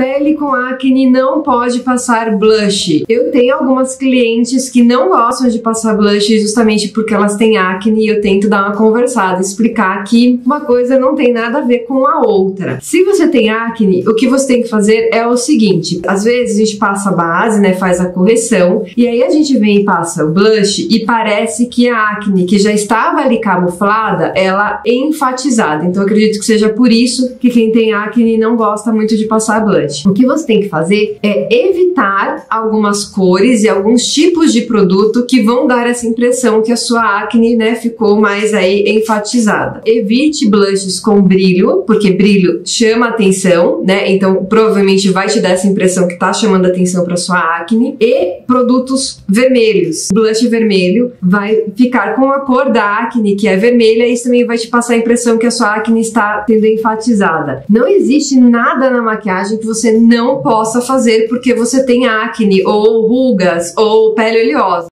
Pele com acne não pode passar blush. Eu tenho algumas clientes que não gostam de passar blush justamente porque elas têm acne e eu tento dar uma conversada, explicar que uma coisa não tem nada a ver com a outra. Se você tem acne, o que você tem que fazer é o seguinte: às vezes a gente passa a base, né, faz a correção, e aí a gente vem e passa o blush e parece que a acne que já estava ali camuflada, ela é enfatizada. Então eu acredito que seja por isso que quem tem acne não gosta muito de passar blush. O que você tem que fazer é evitar algumas cores e alguns tipos de produto que vão dar essa impressão que a sua acne, né, ficou mais aí enfatizada. Evite blushes com brilho, porque brilho chama atenção, né? Então provavelmente vai te dar essa impressão que tá chamando atenção para sua acne. E produtos vermelhos. Blush vermelho vai ficar com a cor da acne, que é vermelha, e isso também vai te passar a impressão que a sua acne está sendo enfatizada. Não existe nada na maquiagem que você não possa fazer porque você tem acne, ou rugas, ou pele oleosa.